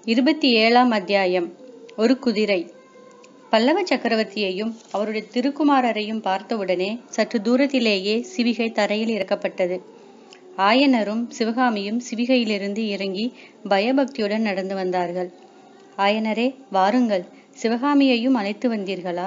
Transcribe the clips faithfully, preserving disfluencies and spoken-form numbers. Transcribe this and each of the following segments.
இருபத்தி ஏழாம் அத்தியாயம். ஒரு குதிரை. பல்லவ சக்கரவர்த்தியையும் அவருடைய திருக்குமாரரையும் பார்த்தவுடனே சற்று தூரத்திலேயே சிவிகை தரையில் இறக்கப்பட்டது. ஆயனரும் சிவகாமியும் சிவிகையிலிருந்து இறங்கி பயபக்தியுடன் நடந்து வந்தார்கள். ஆயனரே, வாருங்கள், சிவகாமியையும் அழைத்து வந்தீர்களா?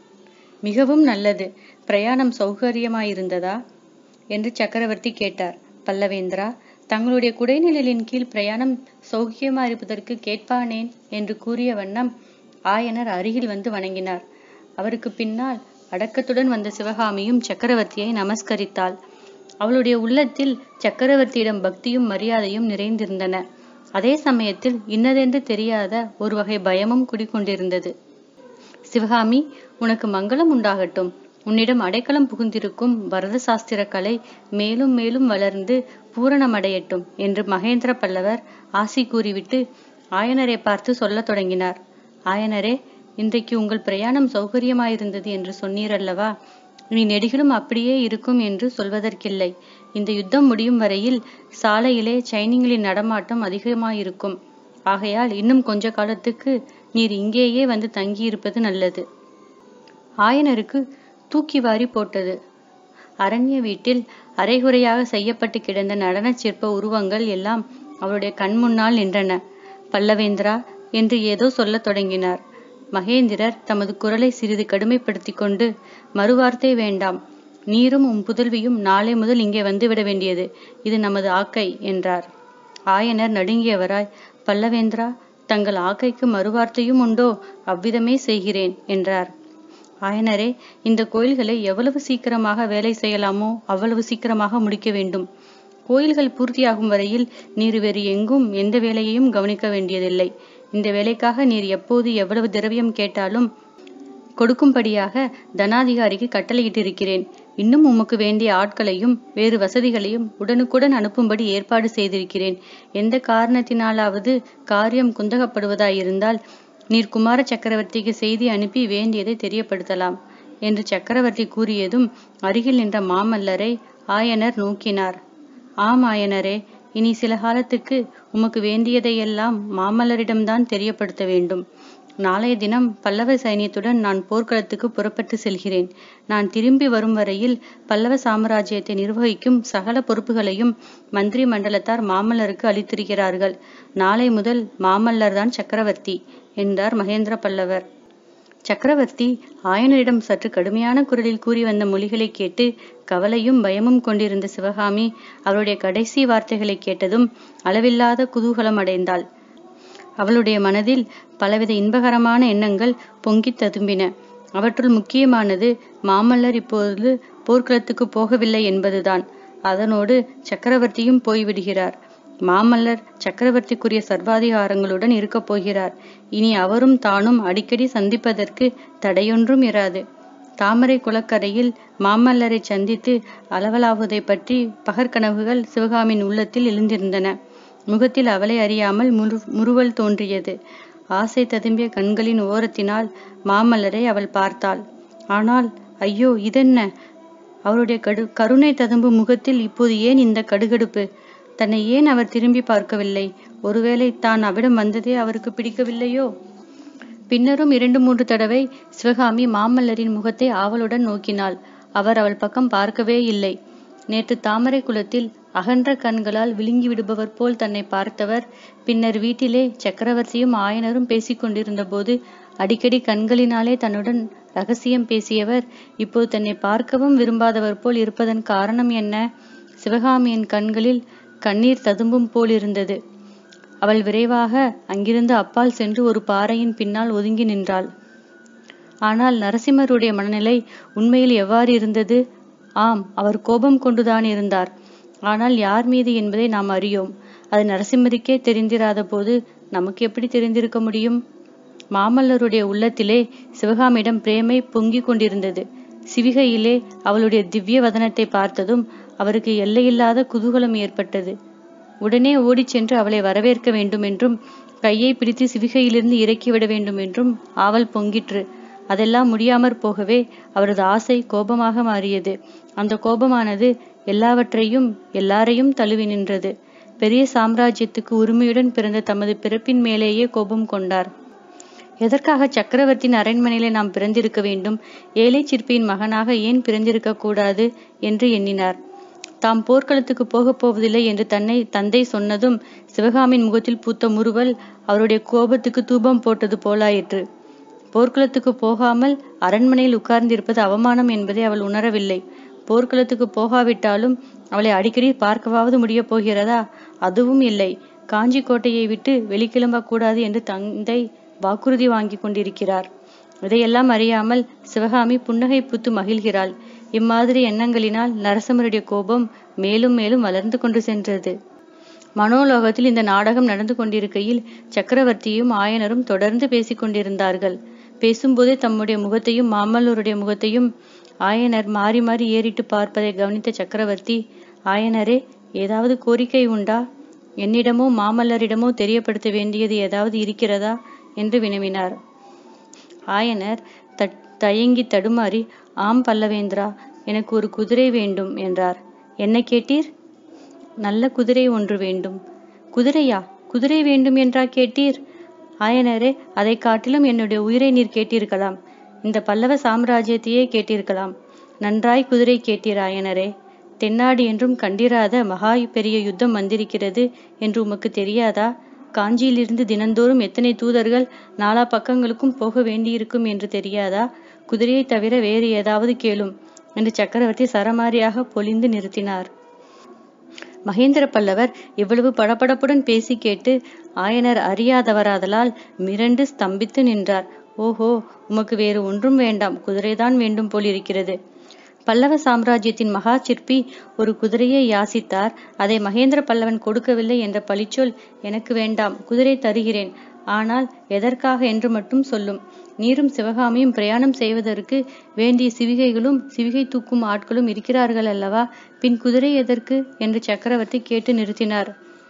மிகவும் நல்லது. பிரயாணம் சௌகரியமாயிருந்ததா என்று சக்கரவர்த்தி கேட்டார். பல்லவேந்திரா, தங்களுடைய குடைநிழலின் கீழ் பிரயாணம் சௌகியமாயிருப்பதற்கு கேட்பானேன் என்று கூறிய வண்ணம் ஆயனர் அருகில் வந்து வணங்கினார். அவருக்கு பின்னால் அடக்கத்துடன் வந்த சிவகாமியும் சக்கரவர்த்தியை நமஸ்கரித்தாள். அவளுடைய உள்ளத்தில் சக்கரவர்த்தியிடம் பக்தியும் மரியாதையும் நிறைந்திருந்தன. அதே சமயத்தில் இன்னதென்று தெரியாத ஒரு வகை பயமும் குடிக்கொண்டிருந்தது. சிவகாமி, உனக்கு மங்களம் உண்டாகட்டும். உன்னிடம் அடைக்கலம் புகுந்திருக்கும் பரத சாஸ்திர கலை மேலும் மேலும் வளர்ந்து பூரணமடையட்டும் என்று மகேந்திர பல்லவர் ஆசி கூறிவிட்டு ஆயனரை பார்த்து சொல்ல தொடங்கினார். ஆயனரே, இன்றைக்கு உங்கள் பிரயாணம் சௌகரியமாயிருந்தது என்று சொன்னீரல்லவா? இனி நெடுகிலும் அப்படியே இருக்கும் என்று சொல்வதற்கில்லை. இந்த யுத்தம் முடியும் வரையில் சாலையிலே சைனியங்களின் நடமாட்டம் அதிகமாயிருக்கும். ஆகையால் இன்னும் கொஞ்ச காலத்துக்கு நீர் இங்கேயே வந்து தங்கியிருப்பது நல்லது. ஆயனருக்கு தூக்கி வாரி போட்டது. அரண்ய வீட்டில் அரைகுறையாக செய்யப்பட்டு கிடந்த நடன சிற்ப உருவங்கள் எல்லாம் அவருடைய கண் முன்னால் நின்றன. பல்லவேந்திரா என்று ஏதோ சொல்ல தொடங்கினார். மகேந்திரர் தமது குரலை சிறிது கடுமைப்படுத்தி கொண்டு, மறுவார்த்தை வேண்டாம். நீரும் உம் புதல்வியும் நாளை முதல் இங்கே வந்துவிட வேண்டியது. இது நமது ஆக்கை என்றார். ஆயனர் நடுங்கியவராய், பல்லவேந்திரா, தங்கள் ஆக்கைக்கு மறுவார்த்தையும் உண்டோ? அவ்விதமே செய்கிறேன் என்றார். ஆயனரே, இந்த கோயில்களை எவ்வளவு சீக்கிரமாக வேலை செய்யலாமோ அவ்வளவு சீக்கிரமாக முடிக்க வேண்டும். கோயில்கள் பூர்த்தியாகும் வரையில் நீர் வேறு எங்கும் எந்த வேலையையும் கவனிக்க வேண்டியதில்லை. இந்த வேலைக்காக நீர் எப்போது எவ்வளவு திரவியம் கேட்டாலும் கொடுக்கும்படியாக தனாதிகாரிக்கு கட்டளையிட்டிருக்கிறேன். இன்னும் உமக்கு வேண்டிய ஆட்களையும் வேறு வசதிகளையும் உடனுக்குடன் அனுப்பும்படி ஏற்பாடு செய்திருக்கிறேன். எந்த காரணத்தினாலாவது காரியம் குந்தகப்படுவதாயிருந்தால் நீர் குமார சக்கரவர்த்திக்கு செய்தி அனுப்பி வேண்டியதை தெரியப்படுத்தலாம் என்று சக்கரவர்த்தி கூறியதும் அருகில் நின்ற மாமல்லரை ஆயனர் நோக்கினார். ஆம் ஆயனரே, இனி சில காலத்துக்கு உமக்கு வேண்டியதையெல்லாம் மாமல்லரிடம்தான் தெரியப்படுத்த வேண்டும். நாளைய தினம் பல்லவ சைனியத்துடன் நான் போர்க்களத்துக்கு புறப்பட்டு செல்கிறேன். நான் திரும்பி வரும் வரையில் பல்லவ சாம்ராஜ்யத்தை நிர்வகிக்கும் சகல பொறுப்புகளையும் மந்திரி மண்டலத்தார் மாமல்லருக்கு அளித்திருக்கிறார்கள். நாளை முதல் மாமல்லர் தான் சக்கரவர்த்தி என்றார் மகேந்திர பல்லவர். சக்கரவர்த்தி ஆயனரிடம் சற்று கடுமையான குரலில் கூறி வந்த மொழிகளை கேட்டு கவலையும் பயமும் கொண்டிருந்த சிவகாமி அவருடைய கடைசி வார்த்தைகளை கேட்டதும் அளவில்லாத குதூகலம் அடைந்தாள். அவளுடைய மனதில் பலவித இன்பகரமான எண்ணங்கள் பொங்கி ததும்பின. அவற்றுள் முக்கியமானது மாமல்லர் இப்போது போர்க்களத்துக்கு போகவில்லை என்பதுதான். அதனோடு சக்கரவர்த்தியும் போய்விடுகிறார். மாமல்லர் சக்கரவர்த்திக்குரிய சர்வாதிகாரங்களுடன் இருக்கப் போகிறார். இனி அவரும் தானும் அடிக்கடி சந்திப்பதற்கு தடையொன்றும் இராது. தாமரை குளக்கரையில் மாமல்லரை சந்தித்து அளவலாவதை பற்றி பகற்கனவுகள் சிவகாமியின் உள்ளத்தில் எழுந்திருந்தன. முகத்தில் அவளை அறியாமல் முரு முறுவல் தோன்றியது. ஆசை ததும்பிய கண்களின் ஓரத்தினால் மாமல்லரை அவள் பார்த்தாள். ஆனால் ஐயோ, இதென்ன? அவருடைய கடு கருணை ததும்பும் முகத்தில் இப்போது ஏன் இந்த கடுகடுப்பு? தன்னை ஏன் அவர் திரும்பி பார்க்கவில்லை? ஒருவேளை தான் அவிடம் வந்ததே அவருக்கு பிடிக்கவில்லையோ? பின்னரும் இரண்டு மூன்று தடவை சிவகாமி மாமல்லரின் முகத்தை ஆவலுடன் நோக்கினாள். அவர் அவள் பக்கம் பார்க்கவே இல்லை. நேற்று தாமரை குளத்தில் அகன்ற கண்களால் விழுங்கி விடுபவர் போல் தன்னை பார்த்தவர், பின்னர் வீட்டிலே சக்கரவர்த்தியும் ஆயனரும் பேசிக்கொண்டிருந்த போது அடிக்கடி கண்களினாலே தன்னுடன் ரகசியம் பேசியவர், இப்போது தன்னை பார்க்கவும் விரும்பாதவர் போல் இருப்பதன் காரணம் என்ன? சிவகாமியின் கண்களில் கண்ணீர் ததும்பும் போல் இருந்தது. அவள் விரைவாக அங்கிருந்து அப்பால் சென்று ஒரு பாறையின் பின்னால் ஒதுங்கி நின்றாள். ஆனால் நரசிம்மருடைய மனநிலை உண்மையில் எவ்வாறு இருந்தது? ஆம், அவர் கோபம் கொண்டுதான் இருந்தார். ஆனால் யார் மீது என்பதை நாம் அறியோம். அது நரசிம்மருக்கே தெரிந்திராத போது நமக்கு எப்படி தெரிந்திருக்க முடியும்? மாமல்லருடைய உள்ளத்திலே சிவகாமியிடம் பிரேமை பொங்கி கொண்டிருந்தது. சிவிகையிலே அவளுடைய திவ்ய வதனத்தை பார்த்ததும் அவருக்கு எல்லையில்லாத குதூகலம் ஏற்பட்டது. உடனே ஓடிச் சென்று அவளை வரவேற்க வேண்டும் என்றும் கையை பிடித்து சிவிகையிலிருந்து இறக்கிவிட வேண்டும் என்றும் ஆவல் பொங்கிற்று. அதெல்லாம் முடியாமற் போகவே அவரது ஆசை கோபமாக மாறியது. அந்த கோபமானது எல்லாவற்றையும் எல்லாரையும் தழுவி நின்றது. பெரிய சாம்ராஜ்யத்துக்கு உரிமையுடன் பிறந்த தமது பிறப்பின் மேலேயே கோபம் கொண்டார். எதற்காக சக்கரவர்த்தியின் அரண்மனையிலே நாம் பிறந்திருக்க வேண்டும்? ஏழை சிற்பியின் மகனாக ஏன் பிறந்திருக்க கூடாது என்று எண்ணினார். தாம் போர்க்களத்துக்கு போகப் போவதில்லை என்று தன்னை தந்தை சொன்னதும் சிவகாமியின் முகத்தில் பூத்த முறுவல் அவருடைய கோபத்துக்கு தூபம் போட்டது போலாயிற்று. போர்க்களத்துக்கு போகாமல் அரண்மனையில் உட்கார்ந்திருப்பது அவமானம் என்பதை அவள் உணரவில்லை. போர்க்களத்துக்கு போகாவிட்டாலும் அவளை அடிக்கடி பார்க்கவாவது முடியப் போகிறதா? அதுவும் இல்லை. காஞ்சி கோட்டையை விட்டு வெளிக்கிளம்ப கூடாது என்று தந்தை வாக்குறுதி வாங்கி கொண்டிருக்கிறார். இதையெல்லாம் அறியாமல் சிவகாமி புன்னகை பூத்து மகிழ்கிறாள். இம்மாதிரி எண்ணங்களினால் நரசிம்மருடைய கோபம் மேலும் மேலும் வளர்ந்து கொண்டு சென்றது. மனோலோகத்தில் இந்த நாடகம் நடந்து கொண்டிருக்கையில் சக்கரவர்த்தியும் ஆயனரும் தொடர்ந்து பேசிக் கொண்டிருந்தார்கள். பேசும்போதே தம்முடைய முகத்தையும் மாமல்லருடைய முகத்தையும் ஆயனர் மாறி மாறி ஏறிட்டு பார்ப்பதை கவனித்த சக்கரவர்த்தி, ஆயனரே, ஏதாவது கோரிக்கை உண்டா? என்னிடமோ மாமல்லரிடமோ தெரியப்படுத்த வேண்டியது ஏதாவது இருக்கிறதா என்று வினவினார். ஆயனர் தட் தயங்கி தடுமாறி, ஆம் பல்லவேந்திரா, எனக்கு ஒரு குதிரை வேண்டும் என்றார். என்ன கேட்டீர்? நல்ல குதிரை ஒன்று வேண்டும். குதிரையா? குதிரை வேண்டும் என்றா கேட்டீர்? ஆயனரே, அதை காட்டிலும் என்னுடைய உயிரை நீர் கேட்டிருக்கலாம். இந்த பல்லவ சாம்ராஜ்யத்தையே கேட்டிருக்கலாம். நன்றாய் குதிரை கேட்டீர் ஆயனரே. தென்னாடு என்றும் கண்டிராத மகா பெரிய யுத்தம் வந்திருக்கிறது என்று உமக்கு தெரியாதா? காஞ்சியிலிருந்து தினந்தோறும் எத்தனை தூதர்கள் நாலா பக்கங்களுக்கும் போக வேண்டியிருக்கும் என்று தெரியாதா? குதிரையை தவிர வேறு ஏதாவது கேளும் என்று சக்கரவர்த்தி சரமாரியாக பொழிந்து நிறுத்தினார். மகேந்திர பல்லவர் இவ்வளவு படபடப்புடன் பேசி கேட்டு ஆயனர் அறியாதவராதலால் மிரண்டு ஸ்தம்பித்து நின்றார். ஓஹோ, உமக்கு வேறு ஒன்றும் வேண்டாம், குதிரைதான் வேண்டும் போலிருக்கிறது. பல்லவ சாம்ராஜ்யத்தின் மகா சிற்பி ஒரு குதிரையை யாசித்தார். அதை மகேந்திர பல்லவன் கொடுக்கவில்லை என்ற பழிச்சொல் எனக்கு வேண்டாம். குதிரை தருகிறேன். ஆனால் எதற்காக என்று மட்டும் சொல்லும். நீரும் சிவகாமியும் பிரயாணம் செய்வதற்கு வேண்டிய சிவிகைகளும் சிவிகை தூக்கும் ஆட்களும் இருக்கிறார்கள் அல்லவா? பின் குதிரை எதற்கு என்று சக்கரவர்த்தி கேட்டு நிறுத்தினார்.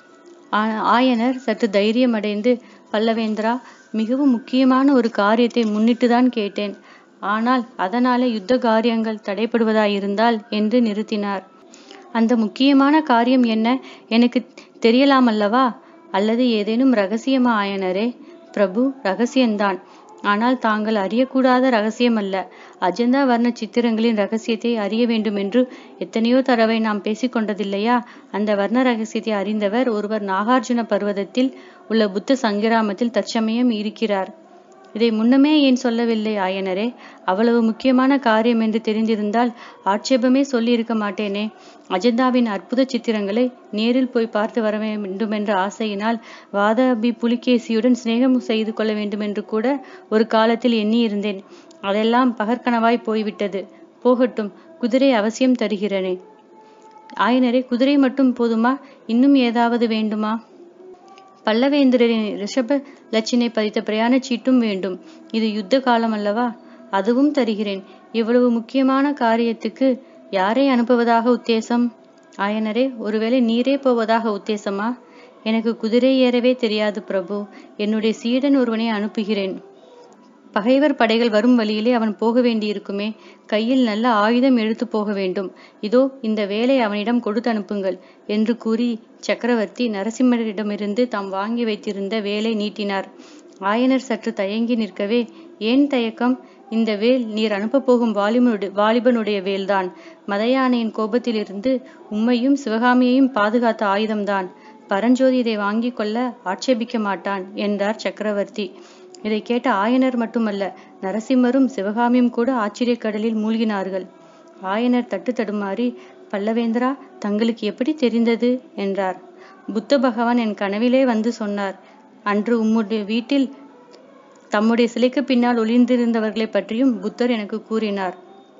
ஆயனர் சற்று தைரியம் அடைந்து, பல்லவேந்திரா, மிகவும் முக்கியமான ஒரு காரியத்தை முன்னிட்டுதான் கேட்டேன். ஆனால் அதனாலே யுத்த காரியங்கள் தடைப்படுவதாயிருந்தால் என்று நிறுத்தினார். அந்த முக்கியமான காரியம் என்ன? எனக்கு தெரியலாமல்லவா? அல்லது ஏதேனும் ரகசியமா ஆயனரே? பிரபு, ரகசியம்தான். ஆனால் தாங்கள் அறியக்கூடாத ரகசியம் அல்ல. அஜந்தா வர்ண சித்திரங்களின் ரகசியத்தை அறிய வேண்டும் என்று எத்தனையோ தடவை நாம் பேசிக்கொண்டதில்லையா? அந்த வர்ண ரகசியத்தை அறிந்தவர் ஒருவர் நாகார்ஜுன பர்வதத்தில் உள்ள புத்த சங்கிராமத்தில் தற்சமயம் இருக்கிறார். இதை முன்னமே ஏன் சொல்லவில்லை ஆயனரே? அவ்வளவு முக்கியமான காரியம் என்று தெரிந்திருந்தால் ஆட்சேபமே சொல்லி இருக்க மாட்டேனே. அஜந்தாவின் அற்புத சித்திரங்களை நேரில் போய் பார்த்து வர வேண்டும் என்ற ஆசையினால் வாதாபி புலிகேசியுடன் சிநேகம் செய்து கொள்ள வேண்டும் என்று கூட ஒரு காலத்தில் எண்ணி இருந்தேன். அதெல்லாம் பகற்கனவாய் போய்விட்டது. போகட்டும், குதிரை அவசியம் தருகிறேனே. ஆயனரே, குதிரை மட்டும் போதுமா? இன்னும் ஏதாவது வேண்டுமா? பல்லவேந்திரரின் ரிஷப லட்சினை பதித்த பிரயாண சீட்டும் வேண்டும். இது யுத்த காலம் அல்லவா? அதுவும் தருகிறேன். இவ்வளவு முக்கியமான காரியத்துக்கு யாரை அனுப்புவதாக உத்தேசம்? ஆயனரே, ஒருவேளை நீரே போவதாக உத்தேசமா? எனக்கு குதிரை ஏறவே தெரியாது பிரபு. என்னுடைய சீடன் ஒருவனை அனுப்புகிறேன். பகைவர் படைகள் வரும் வழியிலே அவன் போக வேண்டியிருக்குமே. கையில் நல்ல ஆயுதம் எடுத்து போக வேண்டும். இதோ இந்த வேலை அவனிடம் கொடுத்து அனுப்புங்கள் என்று கூறி சக்கரவர்த்தி நரசிம்மரிடமிருந்து தாம் வாங்கி வைத்திருந்த வேலை நீட்டினார். ஆயனர் சற்று தயங்கி நிற்கவே, ஏன் தயக்கம்? இந்த வேல் நீர் அனுப்ப போகும் வாலிபனுடைய வாலிபனுடைய வேல்தான். மதயானையின் கோபத்திலிருந்து உம்மையும் சிவகாமியையும் பாதுகாத்த ஆயுதம்தான். பரஞ்சோதி இதை வாங்கி கொள்ள ஆட்சேபிக்க மாட்டான் என்றார் சக்கரவர்த்தி. இதை கேட்ட ஆயனர் மட்டுமல்ல, நரசிம்மரும் சிவகாமியும் கூட ஆச்சரிய கடலில் மூழ்கினார்கள். ஆயனர் தட்டு தடுமாறி, பல்லவேந்திரா, தங்களுக்கு எப்படி தெரிந்தது என்றார். புத்த பகவான் என் கனவிலே வந்து சொன்னார். அன்று உம்முடைய வீட்டில் தம்முடைய சிலைக்கு பின்னால் ஒளிந்திருந்தவர்களை பற்றியும் புத்தர் எனக்கு கூறினார்.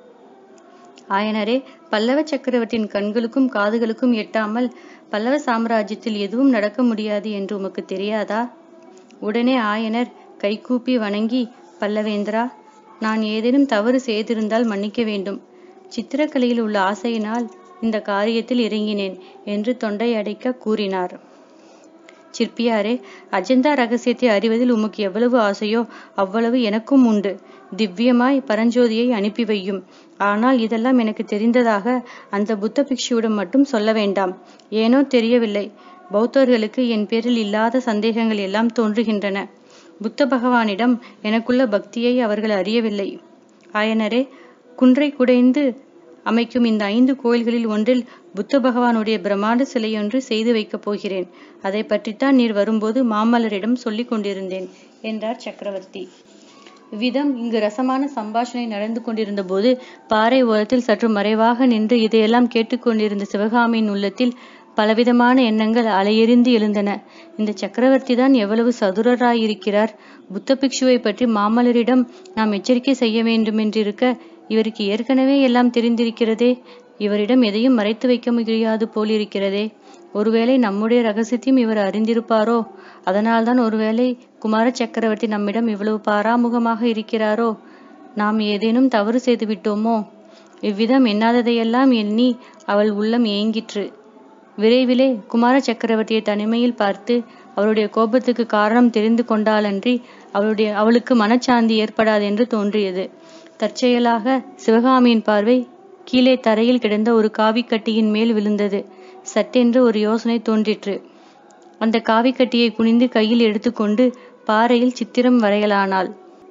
ஆயனரே, பல்லவ சக்கரவர்த்தியின் கண்களுக்கும் காதுகளுக்கும் எட்டாமல் பல்லவ சாம்ராஜ்யத்தில் எதுவும் நடக்க முடியாது என்று உமக்கு தெரியாதா? உடனே ஆயனர் கைகூப்பி வணங்கி, பல்லவேந்திரா, நான் ஏதேனும் தவறு செய்திருந்தால் மன்னிக்க வேண்டும். சித்திரக்கலையில் உள்ள ஆசையினால் இந்த காரியத்தில் இறங்கினேன் என்று தொண்டை அடைக்க கூறினார். சிற்பியாரே, அஜந்தா ரகசியத்தை அறிவதில் உமக்கு எவ்வளவு ஆசையோ அவ்வளவு எனக்கும் உண்டு. திவ்யமாய் பரஞ்சோதியை அனுப்பி வையும். ஆனால் இதெல்லாம் எனக்கு தெரிந்ததாக அந்த புத்த பிக்ஷுவிடம் மட்டும் சொல்ல வேண்டாம். ஏனோ தெரியவில்லை, பௌத்தர்களுக்கு என் பேரில் இல்லாத சந்தேகங்கள் எல்லாம் தோன்றுகின்றன. புத்த பகவானிடம் எனக்குள்ள பக்தியை அவர்கள் அறியவில்லை. ஆயனரே, குன்றை குடைந்து அமைக்கும் இந்த ஐந்து கோயில்களில் ஒன்றில் புத்த பகவானுடைய பிரம்மாண்ட சிலையொன்று செய்து வைக்கப் போகிறேன். அதை பற்றித்தான் நீர் வரும்போது மாமல்லரிடம் சொல்லிக் கொண்டிருந்தேன் என்றார் சக்கரவர்த்தி. இவ்விதம் இங்கு ரசமான சம்பாஷணை நடந்து கொண்டிருந்த போது பாறை ஓரத்தில் சற்று மறைவாக நின்று இதையெல்லாம் கேட்டுக்கொண்டிருந்த சிவகாமியின் உள்ளத்தில் பலவிதமான எண்ணங்கள் அலையெறிந்து எழுந்தன. இந்த சக்கரவர்த்தி தான் எவ்வளவு சதுரராயிருக்கிறார். புத்த பிக்ஷுவை பற்றி மாமல்லரிடம் நாம் எச்சரிக்கை செய்ய வேண்டுமென்றிருக்க இவருக்கு ஏற்கனவே எல்லாம் தெரிந்திருக்கிறதே. இவரிடம் எதையும் மறைத்து வைக்க முடியாது போலிருக்கிறதே. ஒருவேளை நம்முடைய ரகசியத்தையும் இவர் அறிந்திருப்பாரோ? அதனால்தான் ஒருவேளை குமார சக்கரவர்த்தி நம்மிடம் இவ்வளவு பாராமுகமாக இருக்கிறாரோ? நாம் ஏதேனும் தவறு செய்து விட்டோமோ? இவ்விதம் எண்ணாததையெல்லாம் எண்ணி அவள் உள்ளம் ஏங்கிற்று. விரைவிலே குமார சக்கரவர்த்தியை தனிமையில் பார்த்து அவருடைய கோபத்துக்கு காரணம் தெரிந்து கொண்டாலன்றி அவளுடைய அவளுக்கு மனச்சாந்தி ஏற்படாது என்று தோன்றியது. தற்செயலாக சிவகாமியின் பார்வை கீழே தரையில் கிடந்த ஒரு காவிக்கட்டியின் மேல் விழுந்தது. சட்டென்று ஒரு யோசனை தோன்றிற்று. அந்த காவிக்கட்டியை குனிந்து கையில் எடுத்துக்கொண்டு பாறையில் சித்திரம் வரையலானாள்.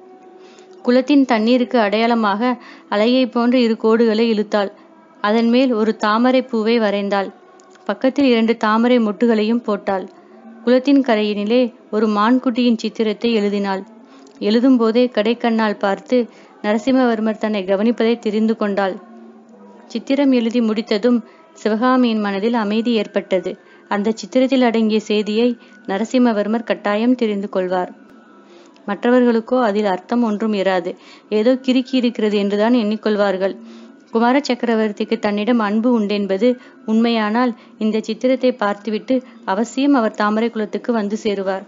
குளத்தின் தண்ணீருக்கு அடையாளமாக அலையை போன்ற இரு கோடுகளை இழுத்தாள். அதன் மேல் ஒரு தாமரை பூவை வரைந்தாள். பக்கத்தில் இரண்டு தாமரை மொட்டுகளையும் போட்டாள். குளத்தின் கரையினிலே ஒரு மான்குட்டியின் சித்திரத்தை எழுதினாள். எழுதும் போதே கடைக்கண்ணால் பார்த்து நரசிம்மவர்மர் தன்னை கவனிப்பதை தெரிந்து கொண்டாள். சித்திரம் எழுதி முடித்ததும் சிவகாமியின் மனதில் அமைதி ஏற்பட்டது. அந்த சித்திரத்தில் அடங்கிய செய்தியை நரசிம்மவர்மர் கட்டாயம் தெரிந்து கொள்வார். மற்றவர்களுக்கோ அதில் அர்த்தம் ஒன்றும் இராது. ஏதோ கிறுக்கி இருக்கிறது என்றுதான் எண்ணிக்கொள்வார்கள். குமார சக்கரவர்த்திக்கு தன்னிடம் அன்பு உண்டென்பது உண்மையானால் இந்த சித்திரத்தை பார்த்துவிட்டு அவசியம் அவர் தாமரை குலத்துக்கு வந்து சேருவார்.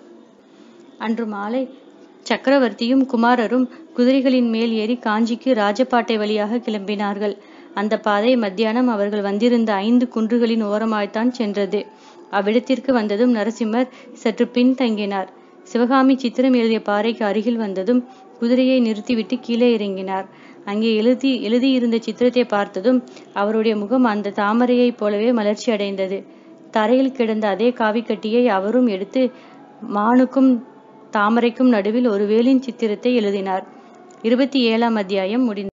அன்று மாலை சக்கரவர்த்தியும் குமாரரும் குதிரைகளின் மேல் ஏறி காஞ்சிக்கு ராஜபாட்டை வழியாக கிளம்பினார்கள். அந்த பாதை மத்தியானம் அவர்கள் வந்திருந்த ஐந்து குன்றுகளின் ஓரமாய்த்தான் சென்றது. அவ்விடத்திற்கு வந்ததும் நரசிம்மர் சற்று பின் தங்கினார். சிவகாமி சித்திரம் எழுதிய பாறைக்கு அருகில் வந்ததும் குதிரையை நிறுத்திவிட்டு கீழே இறங்கினார். அங்கே எழுதி எழுதியிருந்த சித்திரத்தை பார்த்ததும் அவருடைய முகம் அந்த தாமரையைப் போலவே மலர்ச்சி அடைந்தது. தரையில் கிடந்த அதே காவிக்கட்டியை அவரும் எடுத்து மானுக்கும் தாமரைக்கும் நடுவில் ஒரு வேலின் சித்திரத்தை எழுதினார். இருபத்தி ஏழாம் அத்தியாயம் முடிந்தது.